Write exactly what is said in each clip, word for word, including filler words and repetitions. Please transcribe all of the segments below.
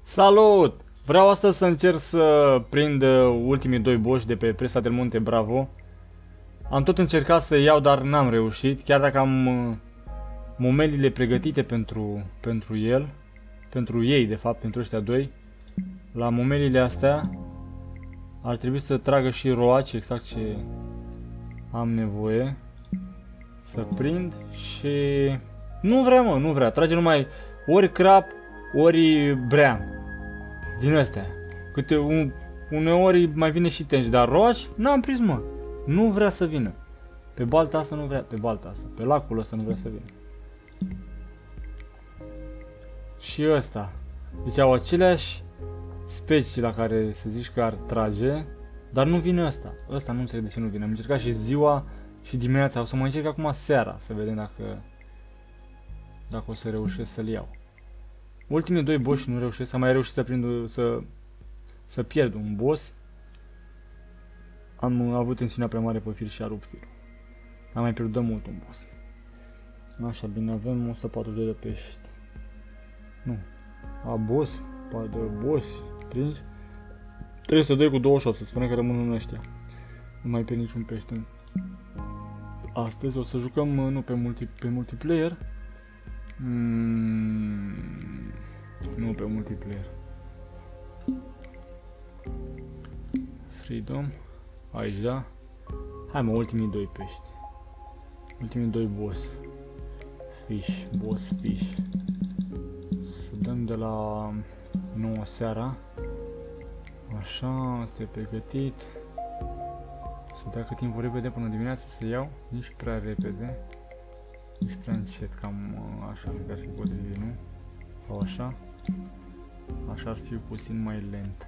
Salut! Vreau astăzi să încerc să prind ultimii doi boși de pe Presa del Monte Bravo. Am tot încercat să iau, dar n-am reușit, chiar dacă am momelile pregătite pentru, pentru el, pentru ei de fapt, pentru ăștia doi. La momelile astea ar trebui să tragă și roaci, exact ce am nevoie să prind și nu vrea, mă, nu vrea, trage numai ori crap, ori brean. Din astea. Câte un, uneori mai vine și tenci, dar roaci n-am prins, mă. Nu vrea să vină. Pe balta asta nu vrea, pe balta asta, pe lacul ăsta nu vrea să vină. Și ăsta. Deci au aceleași specii la care să zici că ar trage, dar nu vine ăsta. Ăsta nu înțeleg de ce nu vine. Am încercat și ziua și dimineața. O să mai încerc acum seara să vedem dacă dacă o să reușesc să-l iau. Ultimii doi boși nu reușesc, am mai reușit să prind, să, să pierd un boss. Am avut tensiunea prea mare pe fir și a rupt firul. Am mai pierdut mult un boss. Așa, bine, avem o sută patruzeci de pești. Nu. A, boss, de boss, prinzi. trei sute doi cu douăzeci și opt, să spunem că rămân în ăștia. Nu mai pierd niciun pește. Astăzi o să jucăm, nu pe, multi, pe multiplayer. Mm, nu pe multiplayer. Freedom. Aici, da? Hai, mă, ultimii doi pești. Ultimii doi boss. Fish, boss, fish. Să dăm de la nouă seara. Așa, asta e pregătit. Să treacă timpul repede până dimineața să iau. Nici prea repede. Nici prea încet, cam așa ar fi potrivit, nu? Sau așa? Așa ar fi puțin mai lent.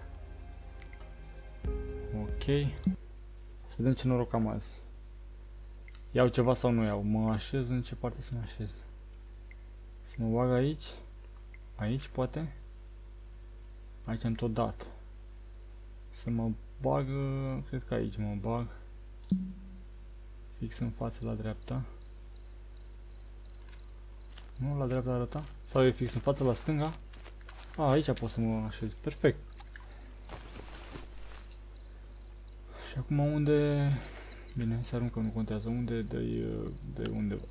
Ok. Să vedem ce noroc am azi. Iau ceva sau nu iau? Mă așez în ce parte să mă așez? Să mă bag aici? Aici poate? Aici am tot dat. Să mă bag, cred că aici mă bag. Fix în față la dreapta. Nu, la dreapta arăta? Sau e fix în față la stânga? A, aici pot să mă așez. Perfect. Și acum unde... Bine, să aruncă, nu contează. Unde dă-i de undeva.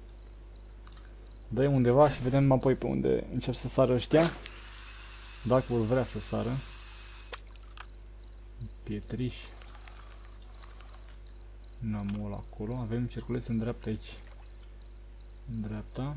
Dă-i undeva și vedem apoi pe unde încep să sară ăștia. Dacă vor vrea să sară. Pietriș. N-am acolo. Avem cerculeț în dreapta aici. În dreapta.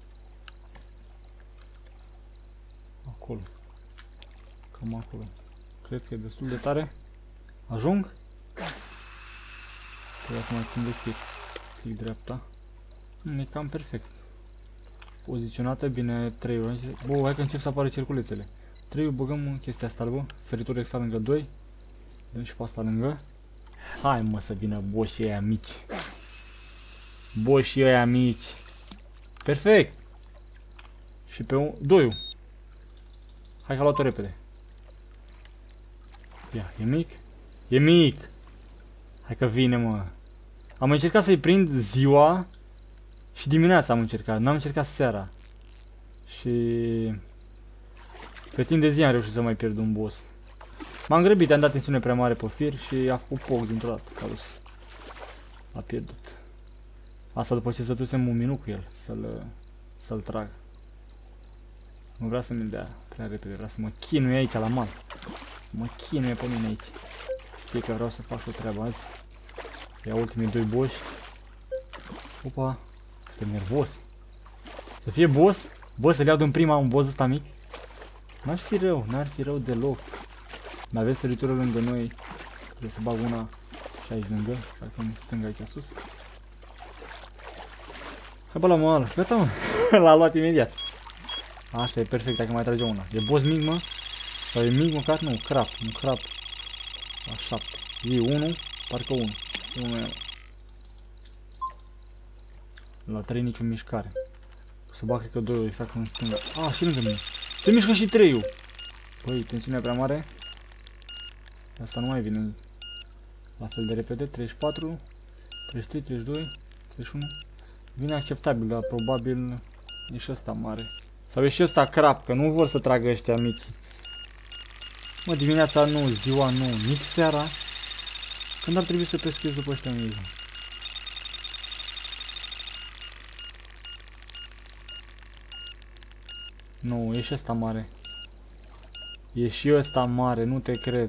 Acolo. Cam acolo. Cred că e destul de tare. Ajung? Trebuie să mai țin deschid. Click dreapta. E cam perfect. Poziționată bine trei ori. Bă, hai că încep să apară cerculețele. trei ori băgăm în chestia asta albă. Săritură exact lângă doi. Dăm și pe asta lângă. Hai, mă, să vină boșii ăia mici. Boșii ăia mici. Perfect. Și pe doi. Hai că a luat-o repede. Ia, e mic? E mic! Hai că vine, mă. Am încercat să-i prind ziua și dimineața am încercat. N-am încercat seara. Și... pe timp de zi am reușit să mai pierd un boss. M-am grăbit, am dat tensiune prea mare pe fir și a făcut poc dintr-o dată. S-a dus. A pierdut. Asta după ce sătusem un minut cu el să-l să-l trag. Nu vrea să mi-l dea prea repede, vrea să mă chinuie aici la mal. Mă chinuie pe mine aici. Știi că vreau să fac și o treabă azi. Ia ultimii doi boși. Opa, este nervos. Să fie boss? Bă, să-l iau din prima un boss ăsta mic? N-ar fi rău, n-ar fi rău deloc. Mai aveți săritură lângă noi. Trebuie să bag una și aici lângă. Să facem stânga aici sus. Hai bă la mal, gata mă. L-a luat imediat. Asta e perfect, dacă mai trage una. E boss mic, mă? Sau e mic măcar? Nu, crap, un crap. La șapte. Zi unu, parcă unu. unu e. La trei niciun mișcare. O să bag, cred că doi exact în stânga. Ah, și lângă mine. Se mișcă și trei. Băi, tensiunea prea mare. Asta nu mai vine la fel de repede. treizeci și patru, treizeci și trei, treizeci și doi, treizeci și unu. Vine acceptabil, dar probabil e și ăsta mare. Sau e și ăsta crap, că nu vor să tragă ăștia mici. Mă, dimineața nu, ziua nu, nici seara. Când ar trebui să pescuiesc după ăștia mici? Nu, e și ăsta mare. E și ăsta mare, nu te cred.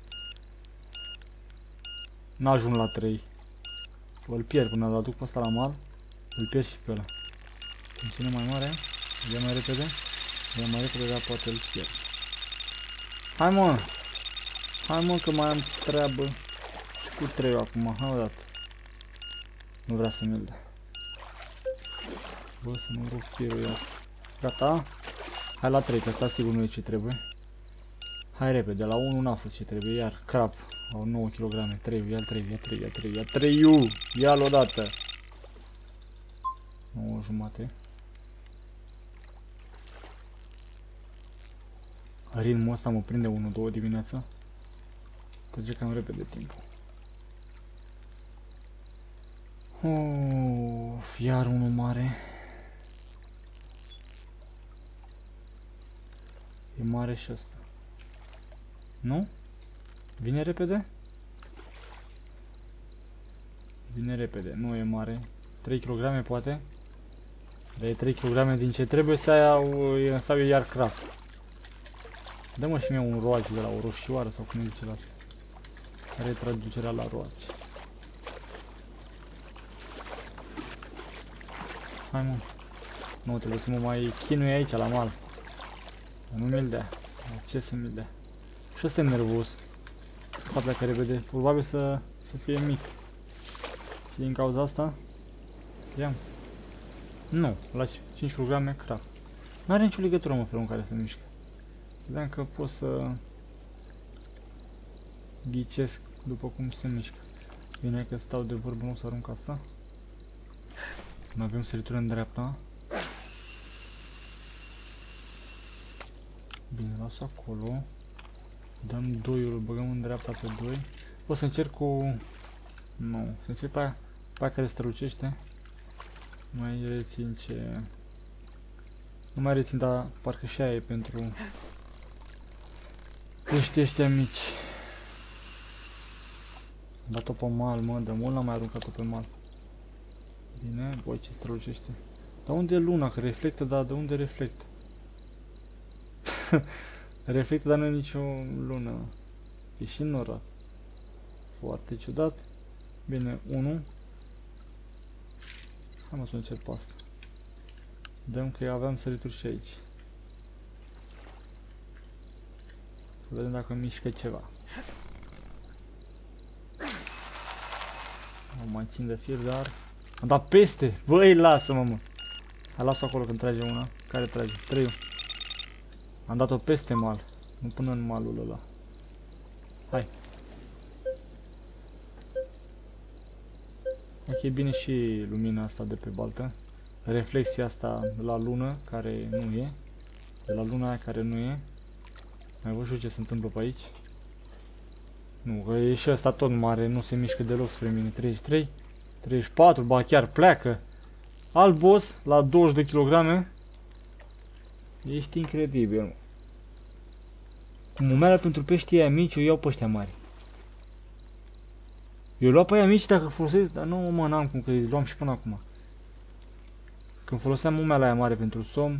N-ajung la trei. Îl pierd până îl aduc pe ăsta la mal. Îl pierd și pe ăla. Funcțiune mai mare. Ia mai repede. Ia mai repede, dar poate îl pierd. Hai mă! Hai mă că mai am treabă. Cu trei acum, hai odată. Nu vrea să mi-l dea. Bă, să nu rup firul iar. Gata? Hai la trei, că asta sigur nu e ce trebuie. Hai repede, la unu n-a fost ce trebuie, iar crap. Au nouă kilograme, trei, ia trei, ia trei, ia trei, ia trei, iu! Ia-l odată! nouă jumate. Ritmul ăsta mă prinde unu două dimineața. Trece cam repede timpul. Uf, iar unul mare. E mare și ăsta. Nu? Vine repede? Vine repede, nu e mare. trei kilograme poate? Dar e trei kilograme din ce trebuie să ai, sau e iar crap. Dă-mă și mie un roaci de la o roșioară sau cum îi zice la asta. Care e traducerea la roaci. Hai mă. Nu, trebuie să mă mai chinui aici la mal. Dar nu mi-l dea. Ce să mi-l dea? Și ăsta e nervos. Asta pleacă repede. Probabil să, să fie mic. Și din cauza asta. Ia. Nu, la cinci kilograme, crap. N-are nicio legătură, mă, felul în care se mișcă. Vedeam că pot să ghicesc după cum se mișcă. Bine că stau de vorbă, nu o să arunc asta. Nu avem săritură în dreapta. Bine, las acolo. Dăm doi, îl băgăm în dreapta pe doi. O să încerc cu... Nu, să încerc pe aia, pe aia care strălucește. Mai rețin ce... Nu mai rețin, dar parcă și aia e pentru... Ăștia ăștia mici. Am dat-o pe mal, mă, de mult n-am mai aruncat-o pe mal. Bine, băi, ce strălucește. Dar unde e luna? Că reflectă, dar de unde reflectă? Reflectă, dar nu e nicio lună. E și norat. Foarte ciudat. Bine, unu. Hai mă să încerc pe asta. Dăm că aveam sărituri și aici. Să vedem dacă mișcă ceva. Nu mai țin de fir, dar... Am dat peste! Băi, lasă-mă, mă! Hai, las-o acolo când trage una. Care trage? Trei. Am dat-o peste mal. Nu până în malul ăla. Hai. Ok, bine și lumina asta de pe baltă. Reflexia asta de la lună, care nu e. De la luna aia care nu e. Mai văd ce se întâmplă pe aici. Nu, că e și ăsta tot mare, nu se mișcă deloc spre mine. treizeci și trei, treizeci și patru, ba chiar pleacă. Alt boss la douăzeci de kilograme. Ești incredibil. Cu mumeala pentru peștii aia mici, eu iau pe ăștia mari. Eu luau pe aia mici dacă folosesc, dar nu, mă, n-am cum, că îi luam și până acum. Când foloseam mumeala aia mare pentru somn.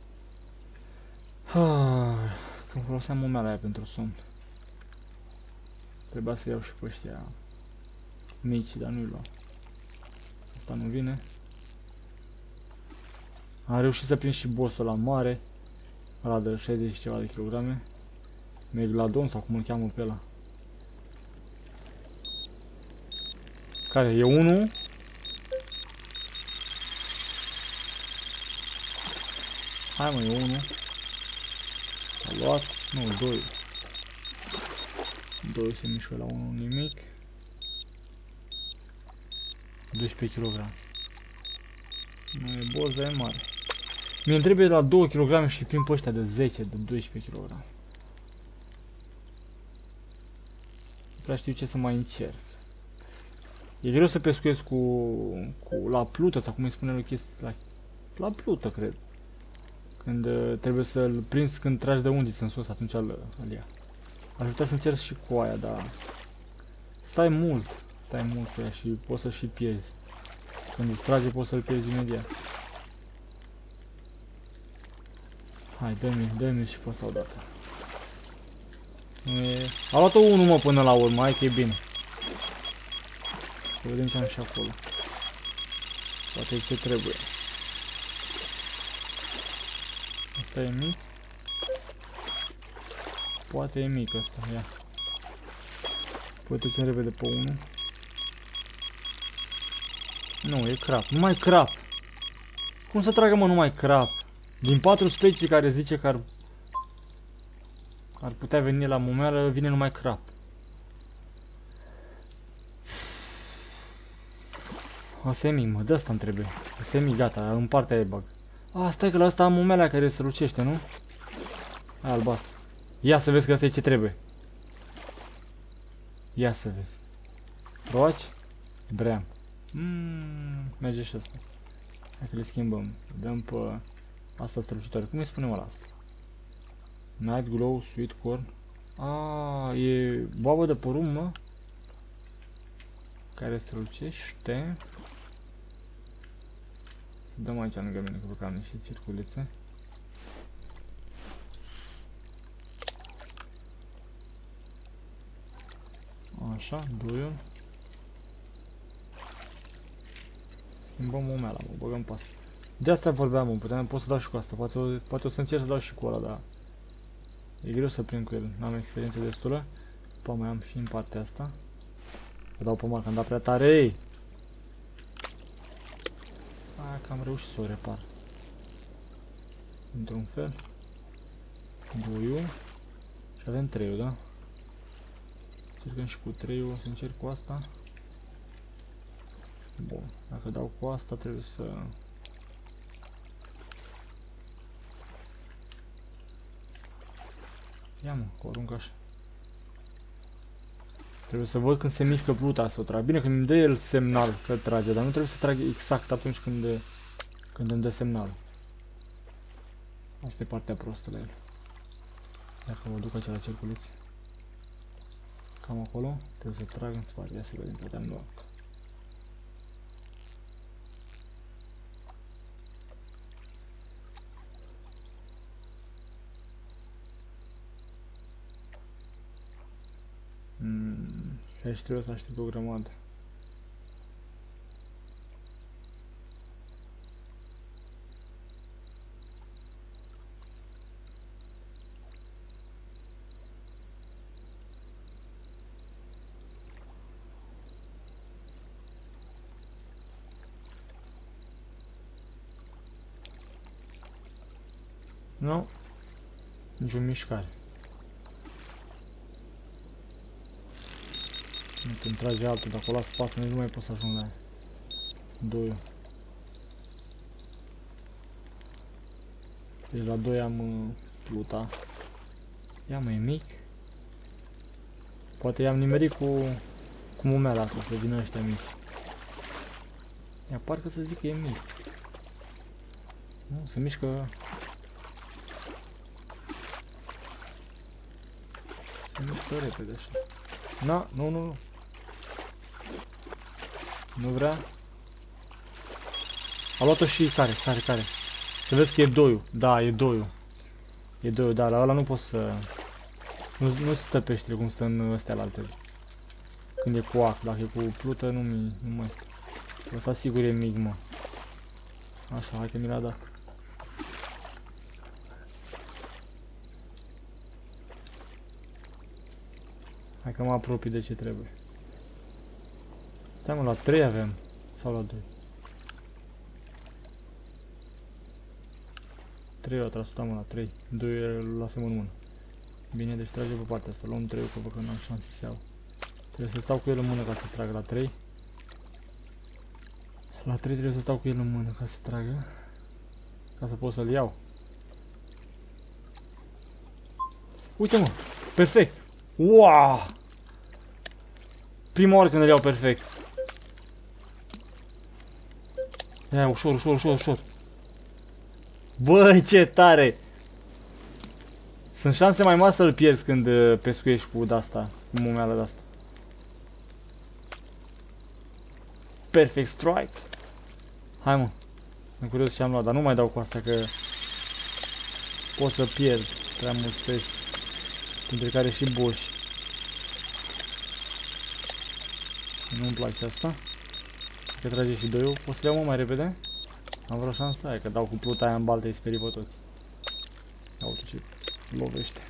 Când foloseam mumeala aia pentru somn. Trebuia să iau și pe ăștia mici, dar nu-i luam. Asta nu vine. Am reușit să prind și bossul ăla mare. Ăla de șaizeci și ceva de kilograme. Megalodon sau cum îl cheamă pe ăla. Care? E unu? Hai mă, e unu. A luat. Nu, doi. doi se mișcă la unu, nimic. doisprezece kilograme. Nu e boss, dar e mare. Mi-e trebuie la doi kilograme și prin pe ăștia de zece, de doisprezece kilograme. Nu prea știu ce să mai încerc. E greu să pescuiesc cu, cu la plută sau cum îi spune lui chestia, la, la plută, cred. Când uh, trebuie să-l prinzi când tragi de undiță în sus, atunci îl ia. Aș putea să încerc și cu aia, dar... Stai mult. Stai mult cu ea și poți să și pierzi. Când distrage poți să-l pierzi imediat. Hai, dă-mi, dă-mi și pe asta odată. E... A luat-o unul, mă, până la urmă, hai că e bine. Să vedem ce am și acolo. Poate e ce trebuie. Asta e mic. Poate e mic asta, ia. Poate trecem repede pe unul. Nu, e crap. Numai crap. Cum să tragă, mă, numai crap? Din patru specii care zice că ar, ar putea veni la momeală, vine numai crap. Asta e mic, mă, de asta îmi trebuie. Asta e mic, gata, în partea aia bag. A, stai că la asta am momeala care se lucește, nu? Aia albastră. Ia să vezi că asta e ce trebuie. Ia să vezi. Roaci? Bream. Mmm, merge și asta. Hai că le schimbăm. Dăm pe asta strălucitoare. Cum îi spunem ăla asta? Night Glow, Sweet Corn. A, e boabă de porumb, mă. Care strălucește. Să dăm aici lângă mine, că am niște circulițe. Așa, duiul. Schimbăm umeala, mă, băgăm pe asta. De asta vorbeam, mă, puteam, pot să dau și cu asta. Poate, poate o să încerc să dau și cu ăla, dar e greu să prind cu el. N-am experiență destulă. După mai am și în partea asta. Să dau pe marca, am dat prea tare, ei! Hai că am reușit să o repar. Într-un fel. Duiul. Și avem treiul, da? Încercăm și cu treiul, să încerc cu asta. Bun, dacă dau cu asta trebuie să... Ia mă, o arunc așa. Trebuie să văd când se mișcă pluta să o trag. Bine, când îmi dă el semnal că trage, dar nu trebuie să trag exact atunci când, de, când îmi dă semnal. Asta e partea prostă la el. Dacă mă duc aici la circuliț. Cam acolo, trebuie să trag în spate. Ia să vedem, poate am luat. Mm, și aici trebuie să aștept o grămadă. Nu, nicio mișcare. Când trage altul, dacă o las pe asta, nici nu mai pot să ajung la ea. doi. Deci la doi am uh, pluta. Ia mă, e mic. Poate i-am nimerit cu, cu mumeala asta, să vină ăștia mici. Ia, parcă să zic că e mic. Nu, se mișcă... Se mișcă repede așa. Na, nu, nu, nu. Nu vrea. A luat-o și care, care, care. Să vezi că e doiul. Da, e doiul. E doiul, da, la ăla nu poți să... Nu, nu stă peștele cum stă în astea la altele. Când e cu ac, dacă e cu plută, nu, mi, nu mai stă. Ăsta sigur e mic, mă. Așa, hai că mi l-a dat. Hai că mă apropii de ce trebuie. Stai mă, la trei avem. Sau la doi? trei o tras, mă, la trei. doi îl lasăm în mână. Bine, deci trage pe partea asta. Luăm trei, că văd că n-am șanse să iau. Trebuie să stau cu el în mână ca să trag la trei. La trei trebuie să stau cu el în mână ca să tragă. Ca să pot să-l iau. Uite mă, perfect! Wow! Prima oară când îl iau perfect. Ia, ușor, ușor, ușor, ușor. Băi, ce tare! Sunt Sunt șanse mai mari să-l pierzi când pescuiești cu de-asta, cu mumeala de-asta. Perfect strike. Hai mă. Sunt curios ce am luat, dar nu mai dau cu asta că pot să pierd prea mulți pești. Între care și boși. Nu-mi place asta. Că trage și doi. O să le iau mă mai repede. Am vreo șansă aia, că dau cu pluta aia în baltă, îi sperii pe toți. Ia uite ce lovește.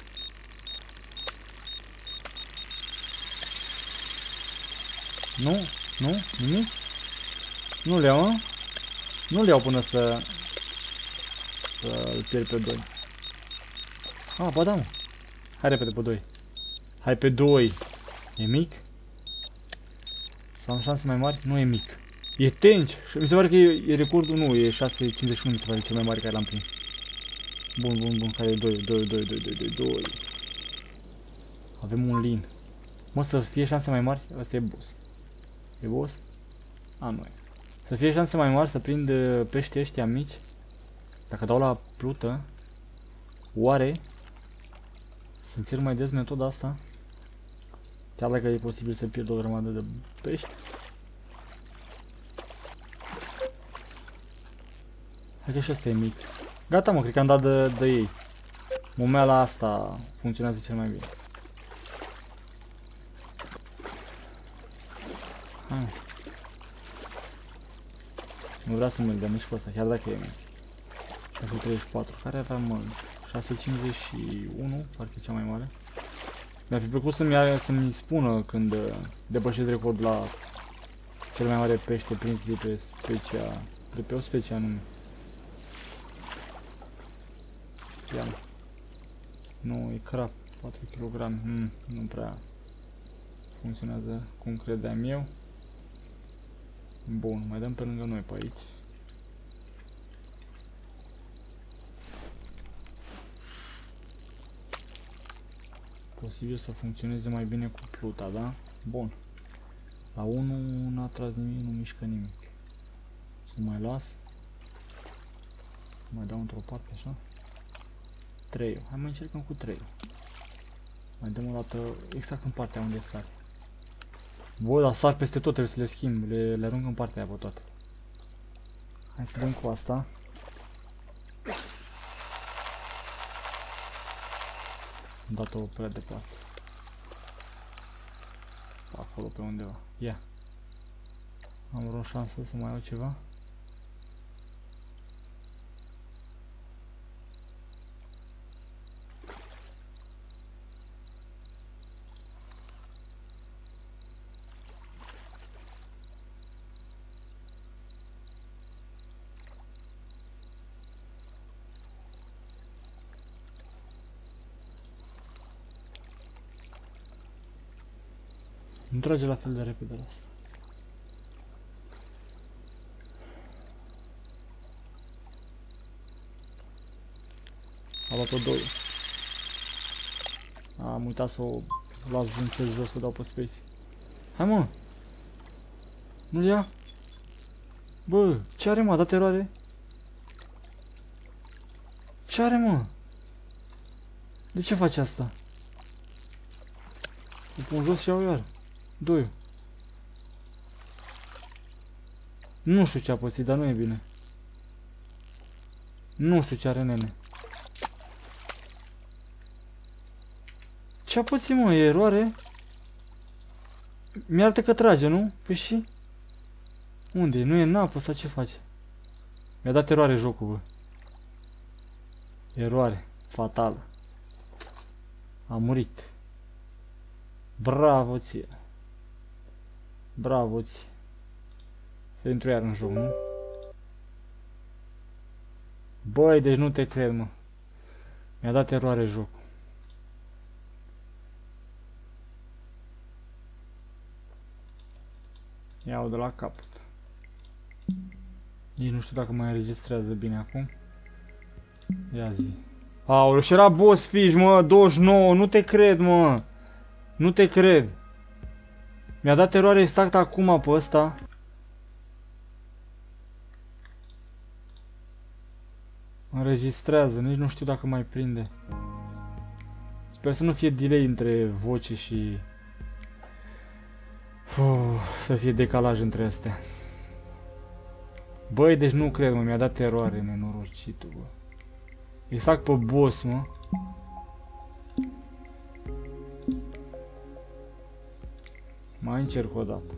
Nu? Nu? Nimic? Nu le iau, mă? Nu le iau până să să-l pierd pe doi. Ah, ba da, mă. Hai repede pe doi. Hai pe doi. E mic? Sau am șanse mai mari? Nu e mic. E tenci. Mi se pare că e, e recordul, nu, e șase cincizeci și unu, mi se pare cel mai mare care l-am prins. Bun, bun, bun, care e doi, doi, doi, doi, doi, doi, doi. Avem un lin. Mă, să fie șanse mai mari? Asta e boss. E boss? A, nu e. Să fie șanse mai mari să prind peștii ăștia mici. Dacă dau la plută, oare să încerc mai des metoda asta? Chiar dacă e posibil să pierd o grămadă de pești. Hai că și ăsta e mic. Gata mă, cred că am dat de, de ei. Mumeala asta funcționează cel mai bine. Hai. Nu vreau să mergem nici pe ăsta, chiar dacă e mic. șase treizeci și patru. Care aveam mă? șase cincizeci și unu, parcă e cea mai mare. Mi-ar fi plăcut să-mi să spună când depășesc recordul la cel mai mare pește prins de pe specia, de pe o specie anume. Ia. Nu, e crap, patru kilograme, hmm, nu prea funcționează cum credeam eu. Bun, mai dăm pe lângă noi pe aici. Posibil să funcționeze mai bine cu pluta, da? Bun. La unu n-a tras nimic, nu mișcă nimic. Să mai las. Mai dau într-o parte, așa. trei. Hai mai încercăm cu trei. Mai dăm o dată exact în partea unde sar. Bă, dar sar peste tot, trebuie să le schimb. Le, le arunc în partea aia pe toate. Hai să dăm cu asta. Am dat-o prea departe. Acolo pe undeva. Ia. Am vreo șansă să mai iau ceva? Nu trage la fel de repede la asta. A luat-o doi. Am uitat să o las în cel jos să dau pe space. Hai mă! Nu-l ia? Bă, ce are mă? A dat eroare? Ce are mă? De ce face asta? Îl pun jos și iau iar. Doi. Nu știu ce a pățit, dar nu e bine. Nu știu ce are nene. Ce a pățit mă? E eroare? Mi-arată că trage, nu? Păi și? Unde? Nu e în apă sau ce face? Mi-a dat eroare jocul, bă. Eroare. Fatală. A murit. Bravo ție. Bravo ție. Să intru iar în joc, nu? Băi, deci nu te cred, mă. Mi-a dat eroare jocul. Iau de la capăt. Nici nu știu dacă mai înregistrează bine acum. Ia zi. Aoleu, și era boss fish, mă, douăzeci și nouă, nu te cred, mă. Nu te cred. Mi-a dat eroare exact acum pe ăsta. Înregistrează, nici nu știu dacă mai prinde. Sper să nu fie delay între voce și... Uf, să fie decalaj între astea. Băi, deci nu cred, mă, mi-a dat eroare nenorocitul, bă. Exact pe boss, mă. Mai încerc o dată.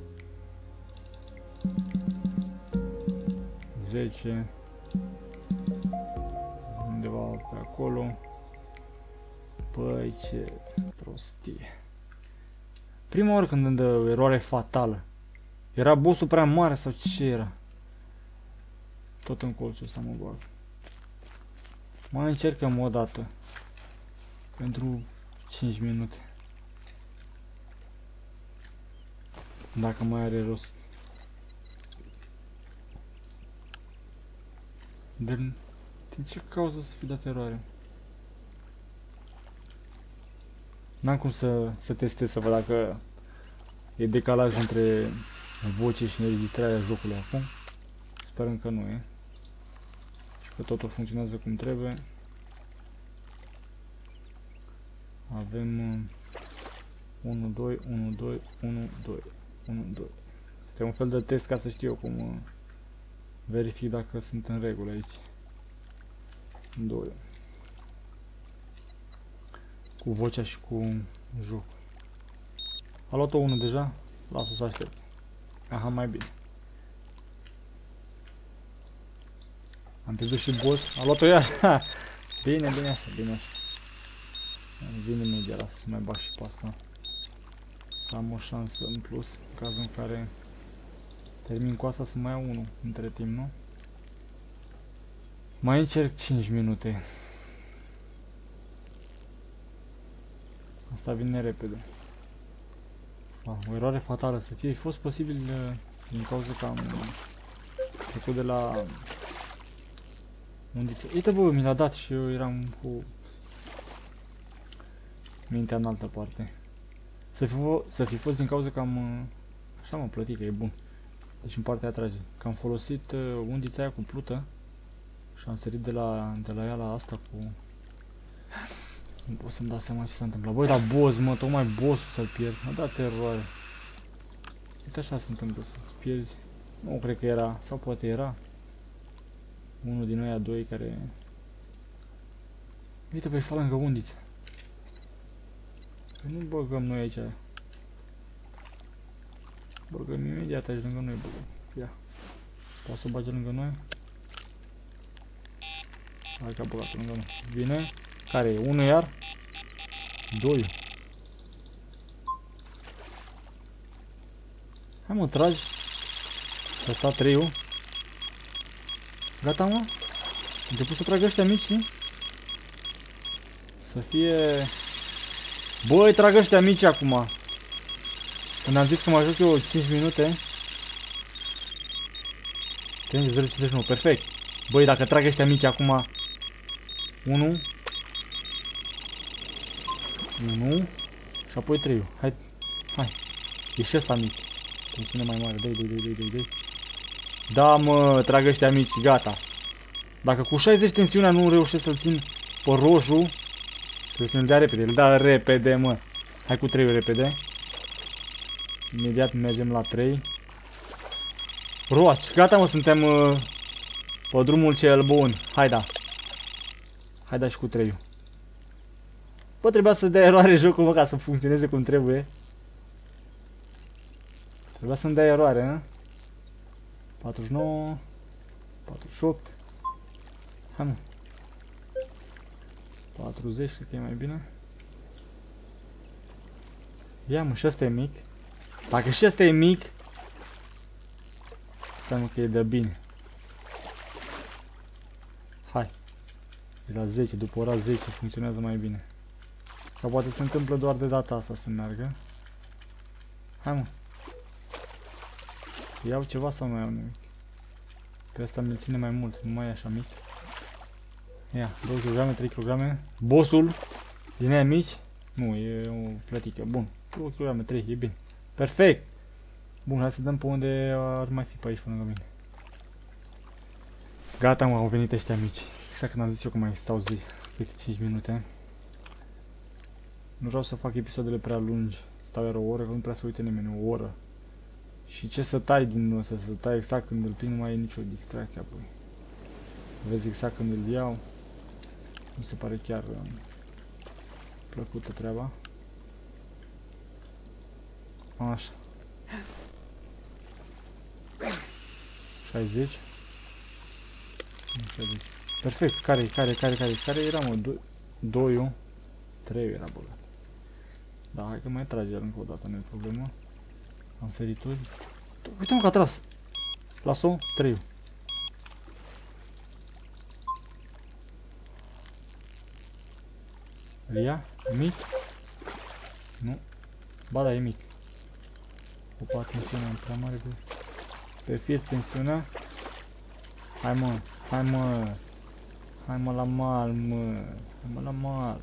zece. Undeva pe acolo. Păi, ce prostie. Prima oară când îmi dă eroare fatală. Era bossul prea mare sau ce era? Tot în colțul ăsta mă bag. Mai încercăm o dată. Pentru cinci minute. Dacă mai are rost. Din, din ce cauză să fi dat eroare? N-am cum să, să testez să văd dacă e decalaj între voce și înregistrarea jocului acum. Sperăm că nu e. Și că totul funcționează cum trebuie. Avem unu, doi, unu, doi, unu, doi, unu, doi. Este un fel de test ca să știu eu cum verific dacă sunt în regulă aici. doi. Cu vocea și cu jocul. A luat-o unul deja? Lasă-o să aștept. Aha, mai bine. Am pierdut și boss. A luat-o iar. Bine, bine așa, bine așa. Vine imediat, lasă să mai bag și pe asta. Să am o șansă în plus, în cazul în care termin cu asta, să mai iau unul între timp, nu? Mai încerc cinci minute. Asta vine repede. A, o eroare fatală să fie. A fost posibil din cauza că am trecut de la undiță. Uite, bă, mi l-a dat și eu eram cu mintea în altă parte. Să fi, să fi fost din cauza că am... Așa m-am plătit, că e bun. Deci în partea atrage. Că am folosit undița aia cu plută și am sărit de la, de la ea la asta cu... Nu pot să-mi dau seama ce s-a întâmplat. Băi, la boss, mă, tocmai boss-ul să-l pierd. M-a dat eroare. Uite așa se întâmplă, să-ți pierzi. Nu cred că era, sau poate era unul din ăia doi care... Uite, pe sta lângă undiță. Că nu băgăm noi aici. Băgăm imediat aici lângă noi, băgăm. Ia. Poate să o bage lângă noi? Hai că a băgat lângă noi. Vine. Care e? Unul iar? Doi. Hai mă, tragi. Ăsta trei-ul. Gata, mă? Am început să trag ăștia mici, nu? Să fie... Băi, trag ăștia mici acum. Când am zis că mă joc eu cinci minute. treizeci, zero, cincizeci și nouă, perfect. Băi, dacă trag ăștia mici acum... unu. unu. Și apoi trei. Hai. Hai. E și ăsta mic. Tensiune mai mare. Dă-i, dă-i, dă-i, dă-i, dă-i. Da, mă, trag ăștia mici, gata. Dacă cu șaizeci tensiunea nu reușesc să-l țin pe roșu, trebuie să-l dea repede. Îl da repede, mă. Hai cu trei repede. Imediat mergem la trei. Roaci, gata, mă, suntem uh, pe drumul cel bun. Hai da. Hai da și cu trei. Bă, trebuia să dea eroare jocul, mă, ca să funcționeze cum trebuie. Trebuia să-mi dea eroare, hă? patruzeci și nouă. patruzeci și opt. Hai, mă. patruzeci, cred că e mai bine. Ia, mă, și ăsta e mic. Dacă și ăsta e mic, înseamnă că e de bine. Hai. E la zece, după ora zece funcționează mai bine. Sau poate se întâmplă doar de data asta să meargă. Hai, mă. Iau ceva sau nu iau nimic? Că asta mi-l ține mai mult, nu mai e așa mic. Ia, două kilograme, trei kilograme. Bossul din aia mici. Nu, e o plătică. Bun, două kilograme, trei, e bine. Perfect! Bun, hai să dăm pe unde ar mai fi pe aici până lângă mine. Gata, mă, au venit ăștia mici. Exact când am zis eu că mai stau zi, câte cinci minute. Nu vreau să fac episoadele prea lungi. Stau iar o oră, că nu prea să uite nimeni, o oră. Și ce să tai din ăsta, să tai exact când îl prind, nu mai e nicio distracție apoi. Vezi exact când îl iau. Mi se pare chiar uh, plăcută treaba. Așa. șaizeci. șaizeci. Perfect. Care, care, care, care, care era, mă? doi, trei era băgat. Da, hai că mai trage el încă o dată, nu e problemă. Am sărituri. Uite mă că a tras. Las-o, trei. Ia, mic. Nu. Ba da, e mic. Opa, tensiunea prea mare pe, pe fir, tensiunea. Hai mă, hai mă. Hai mă la mal, mă. Hai mă la mal.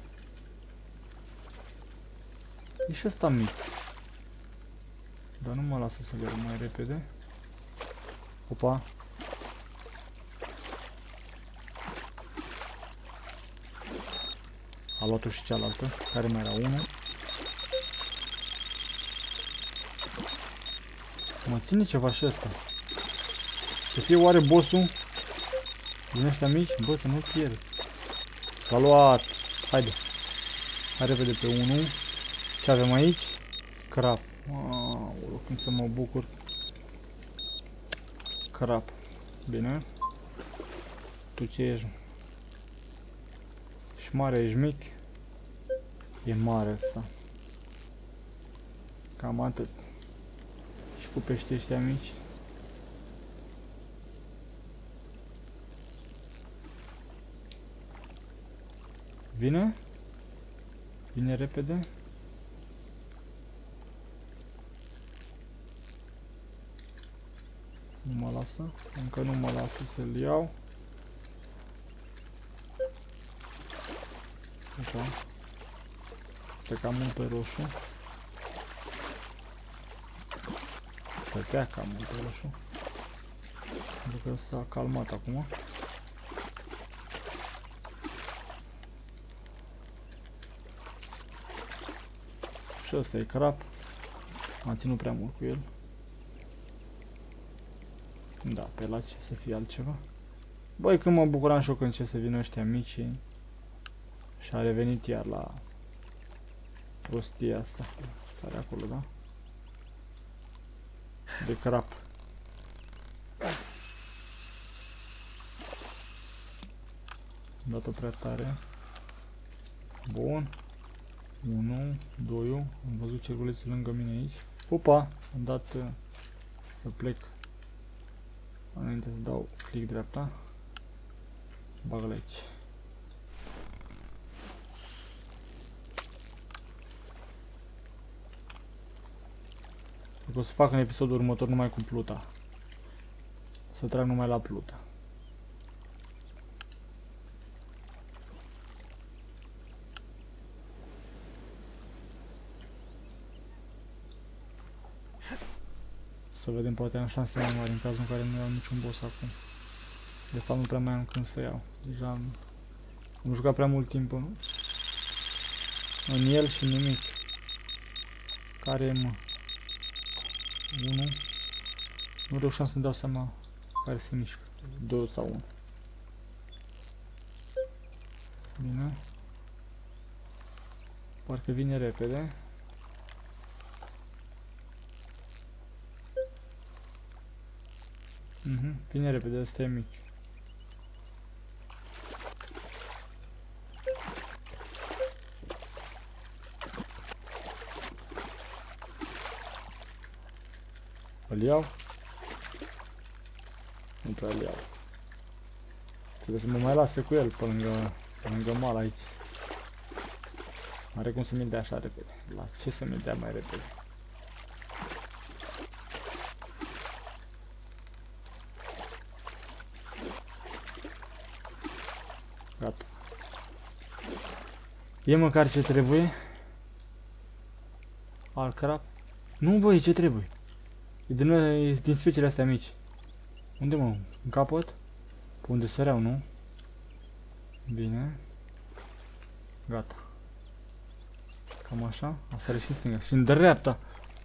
E și ăsta mic. Dar nu mă lasă să le iau mai repede. Opa. A luat-o și cealaltă. Care mai era? Unu. Mă ține ceva și ăsta. Să fie oare bossul din ăștia mici? Bă, să nu pierd. S-a luat. Haide. Hai repede pe unu. Ce avem aici? Crap. Aoleu, când să mă bucur. Crap. Bine. Tu ce ești? Ești mare, ești mic? E mare asta. Cam atât. Și cu pești ăștia mici. Vine? Vine repede? Nu mă lasă. Încă nu mă lasă să-l iau. Așa. Este cam mult pe roșu. Stătea cam mult pe roșu. Pentru că s-a calmat acum. Și ăsta e crap. Am ținut prea mult cu el. Da, pe la ce să fie altceva. Băi, când mă bucuram și eu când ce să vină ăștia mici. Și a revenit iar la prostia asta. Sare acolo, da? De crap. Am dat-o prea tare. Bun. unu, doi, am văzut cerculețul lângă mine aici. Opa! Am dat uh, să plec. Înainte să dau click dreapta. Bagă-l aici. O să fac în episodul următor numai cu pluta. Să trag numai la pluta. Să vedem, poate am șanse mai mari în cazul în care nu iau niciun boss acum. De fapt nu prea mai am când să iau. Deja am, am jucat prea mult timp în, în el și nimic. Care e, mă? unu. Nu reușeam să-mi dau seama care se mișcă. doi sau unu. Bine. Parcă vine repede. Mhm, vine repede, ăsta e mic. Îl iau? Nu prea îl iau. Trebuie să mă mai lase cu el pe lângă, pe lângă mal aici. Are cum să mi-l dea așa repede. La ce să mi-l dea mai repede? Gata. E măcar ce trebuie. Al crap. Nu, băi, ce trebuie? E din, e din speciile astea mici. Unde, mă? În capăt? Pe unde săreau, nu? Bine. Gata. Cam așa. Asta are și în stânga. Și în dreapta.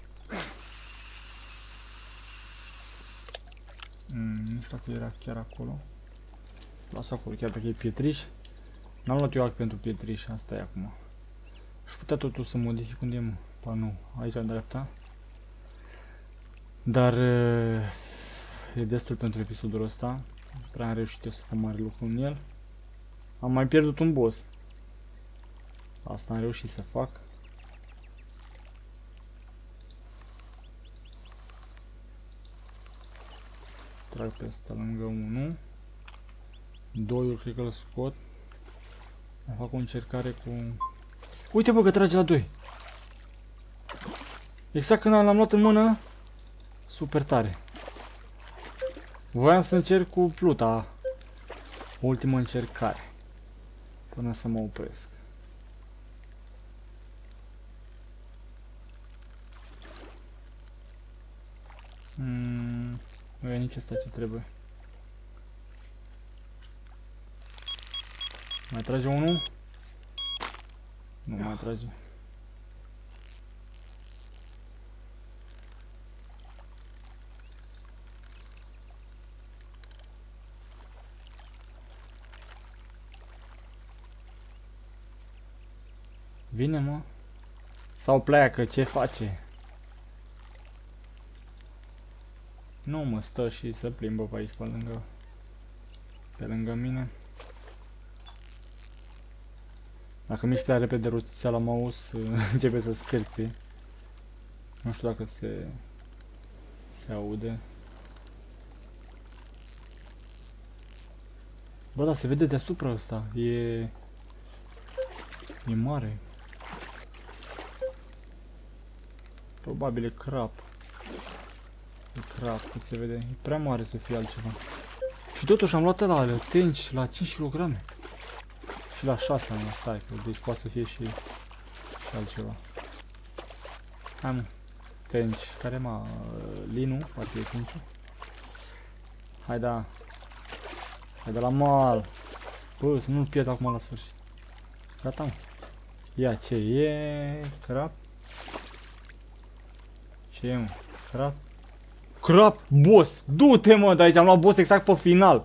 Mm, nu știu dacă era chiar acolo. Las acolo, chiar dacă e pietriș. N-am luat eu act pentru pietriș, asta e acum. Și putea totul să modific unde e, mă. Pa nu, aici în dreapta. Dar e destul pentru episodul ăsta. Prea am reușit eu să fac mare lucru în el. Am mai pierdut un boss. Asta am reușit să fac. Trag pe ăsta lângă unu. doi cred că îl scot. Am fac o încercare cu... Uite bă că trage la doi. Exact când l-am luat în mână. Super tare. Voiam să încerc cu fluta. Ultima încercare. Până să mă opresc. Mm, nu e nici asta ce trebuie. Mai trage unul? Nu mai trage. Vine, mă? Sau pleacă, ce face? Nu mă, stă și se plimbă pe aici, pe lângă, pe lângă mine. Dacă mișc prea repede rotița la mouse, începe să scârție. Nu știu dacă se, se aude. Bă, da, se vede deasupra ăsta, e... E mare. Probabil e crap. E crap, că se vede. E prea mare să fie altceva. Și totuși am luat la alea, tenci, la cinci kilograme. Și la șase am luat, stai, că deci poate să fie și, și altceva. Hai mă, tenci, care mă, Linu, poate e cinciu. Hai da. Hai de la mal. Bă, să nu-l pierd acum la sfârșit. Gata, mă. Ia, ce e? Crap? Ce e, mă? Crap? Crap! Boss! Du-te, mă, de aici am luat boss exact pe final.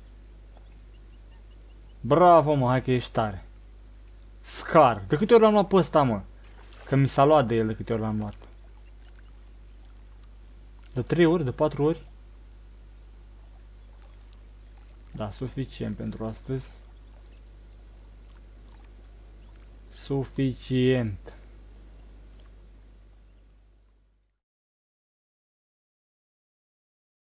Bravo, mă, hai că ești tare. Scar. De câte ori l-am luat pe ăsta, mă? Că mi s-a luat de el de câte ori l-am luat. De trei ori? De patru ori? Da, suficient pentru astăzi. Suficient.